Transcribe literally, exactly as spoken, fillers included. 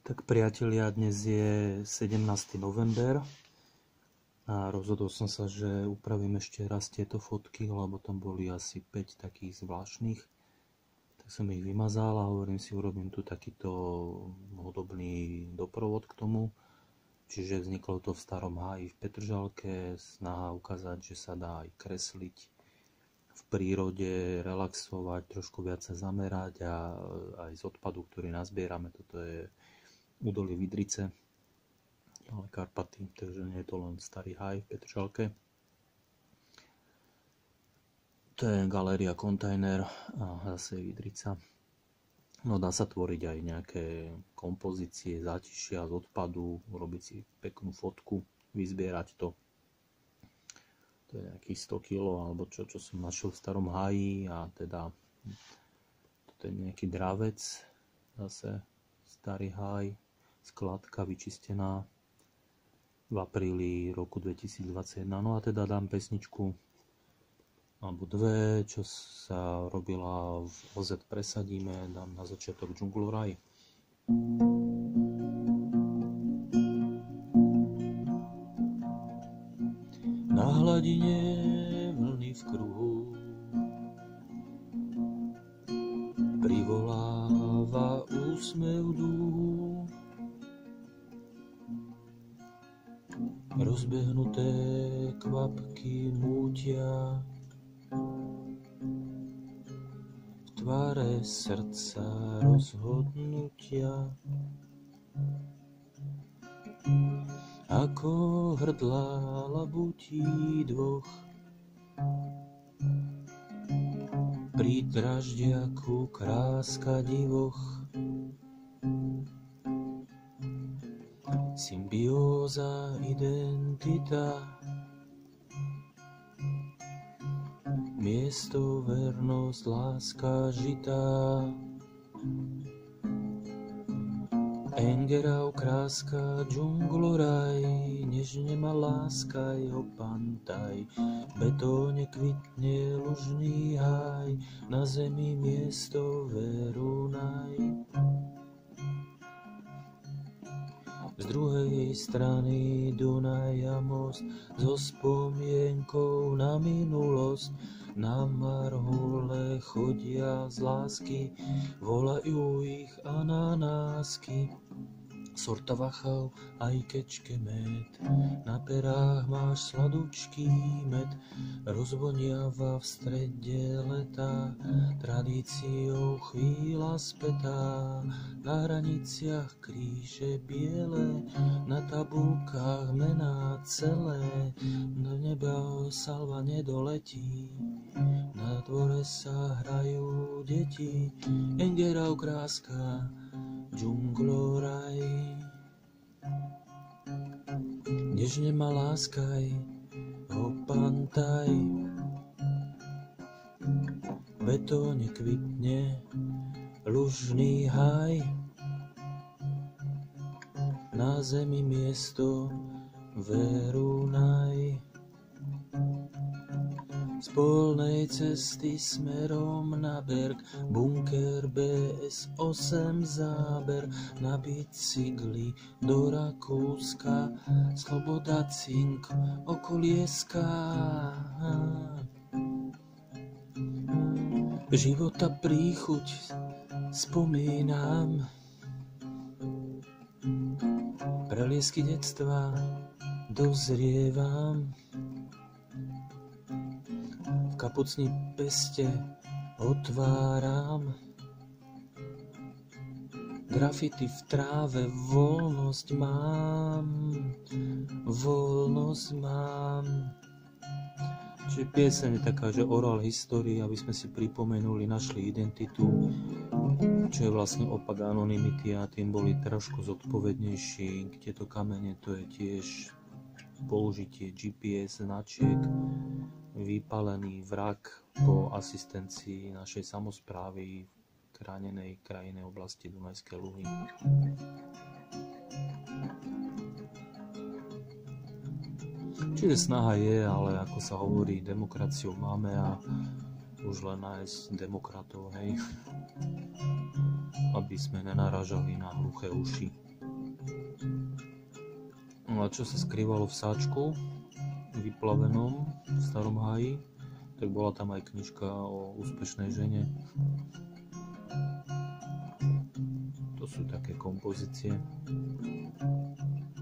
Tak priatelia, dnes je sedemnásteho november a rozhodol som sa, že upravím ešte raz tieto fotky, lebo tam boli asi päť takých zvláštnych. Tak som ich vymazal a hovorím si, urobím tu takýto hudobný doprovod k tomu. Čiže vzniklo to v Starom háji v Petržalke, snaha ukázať, že sa dá aj kresliť v prírode, relaxovať, trošku viac sa zamerať a aj z odpadu, ktorý nazbierame, toto je údolie Vydrice, ale Karpaty, takže nie je to len Starý háj v Petržalke. To je galéria Kontajner a zase Vydrica. No dá sa tvoriť aj nejaké kompozície, zátišia z odpadu, urobiť si peknú fotku, vyzbierať to. To je nejakých sto kilogramov, alebo čo, čo som našiel v Starom háji a teda to je nejaký dravec, zase Starý háj, skladka vyčistená v apríli roku dvetisícdvadsaťjeden. No a teda dám pesničku alebo dve, čo sa robila v ó zet Presadíme, dám na začiatok Džungluraj. Na hladine vlny v kruhu privoláva úsmev dúhu. Rozbehnuté kvapky mútia v tváre srdca rozhodnutia. Ako hrdlá labutí dvoch pri draždiaku kráska divoch. Symbióza, identita, miesto, vernosť, láska, žitá. Engerau, kráska, džungluraj, nežne ma láskaj, opantaj. Betóne kvitne lužný háj, na zemi miesto, verunaj. Z druhej strany Dunaj a most, so spomienkou na minulosť. Na marhule chodia z lásky, volajú ich ananásky. Sorta vachal, aj kečke med, na perách máš sladučký med. Rozvoniava v strede leta, tradíciou chvíľa spätá. Na hraniciach kríže biele, na tabulkách mená celé. Do neba salva nedoletí, na dvore sa hrajú deti. Engerau, kráska, džungluraj. Nežne ma láskaj, opantaj. V betóne kvitne lužný háj, na zemi miesto, verunaj. Z polnej cesty smerom na berg, bunker bé es osem záber. Na bicykli do Rakúska, sloboda cink okolieska. Života príchuť spomínam, preliesky detstva dozrievam. V kapucni peste otváram, grafity v tráve, voľnosť mám, voľnosť mám. Čiže pieseň je taká, že oral histórii, aby sme si pripomenuli, našli identitu, čo je vlastne opak anonymity a tým boli trošku zodpovednejší. Tieto kamene, to je tiež použitie gé pé es značiek, vypálený vrak po asistencii našej samosprávy v chránenej krajinnej oblasti Dunajské Luhy. Čiže snaha je, ale ako sa hovorí, demokraciu máme a už len nájsť demokratov, hej, aby sme nenarážali na hluché uši. No a čo sa skrývalo v sáčku vyplavenom v starom háji, tak bola tam aj knižka o úspešnej žene. To sú také kompozície.